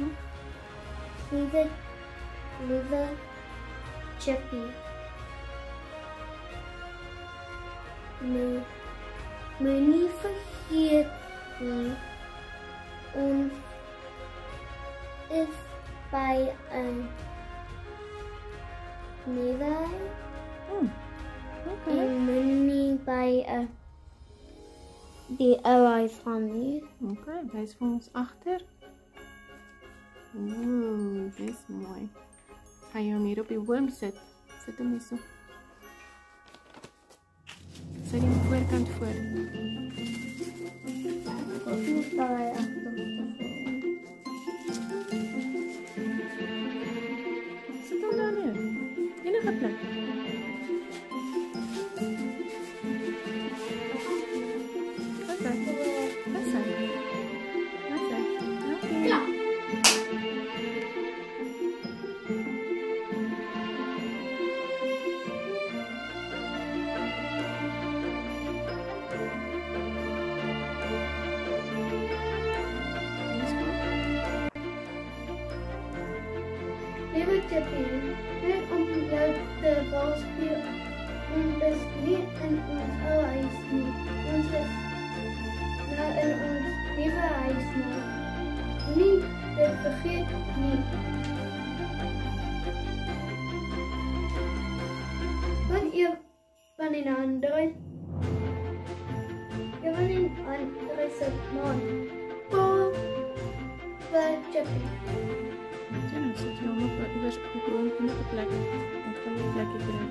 Liewe Chippy. Moenie vergeet nie, ons is by 'n nuwe huis. Okay. En moenie by die ou huis gaan nie. Okay, wys vir ons agter. Ooh, dis mooi. Ga jy hom hier op die boom sit? Sit hom hier so. Sit die voorkant voor. Ek moet daai agter. Sit hom daar neer. Enige plek. Okay. Dis hy. Okay. Ja. Liewe Chippy, net om jou te waarsku, ons is nie in ons ou huis nie. Ons is nou in ons nuwe huis nou. Nie dit vergeet nie. Wat jy van die ander jy van die ander sit man. Paul, vir Chippy. Ja, sit jy hom op iewers op die boom in 'n plek. Ek gaan nie 'n plekkie kry.